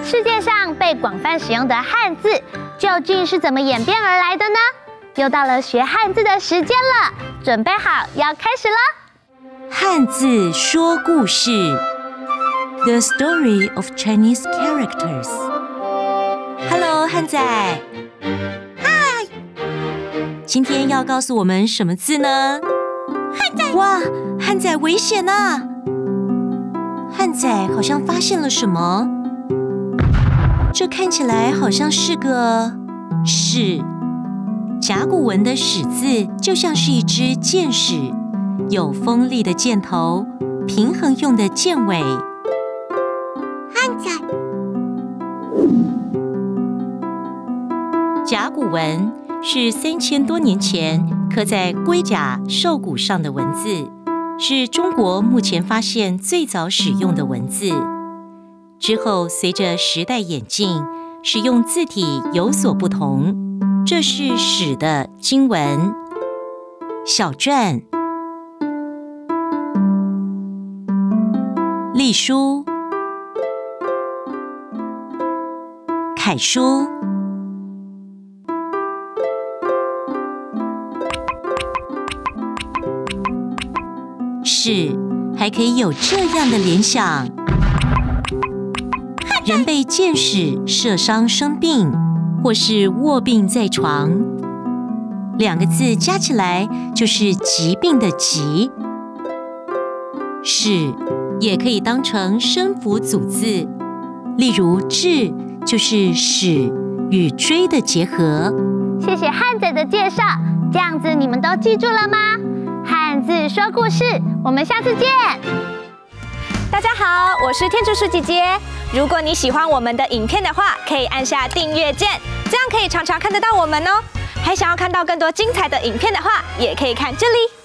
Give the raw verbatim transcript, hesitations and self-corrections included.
世界上被广泛使用的汉字，究竟是怎么演变而来的呢？又到了学汉字的时间了，准备好要开始了。 汉字说故事 ，The Story of Chinese Characters。Hello， 汉仔。 嗨。 今天要告诉我们什么字呢？ 汉仔。 哇，汉仔危险啊！汉仔好像发现了什么，这看起来好像是个矢。甲骨文的矢字就像是一支箭矢，有锋利的箭头，平衡用的箭尾。 汉仔。 甲骨文是三千多年前刻在龟甲兽骨上的文字，是中国目前发现最早使用的文字。之后随着时代演进，使用字体有所不同。这是史的经文、小篆、隶书、楷书、史还可以有这样的联想：人被箭矢射伤生病，或是卧病在床，两个字加起来就是疾病的疾。矢也可以当成声符组字，例如志就是矢与锥的结合。 谢谢汉仔的介绍，这样子你们都记住了吗？汉字说故事，我们下次见。 大家好，我是天竺鼠姐姐。如果你喜欢我们的影片的话，可以按下订阅键，这样可以常常看得到我们哦。还想要看到更多精彩的影片的话，也可以看这里。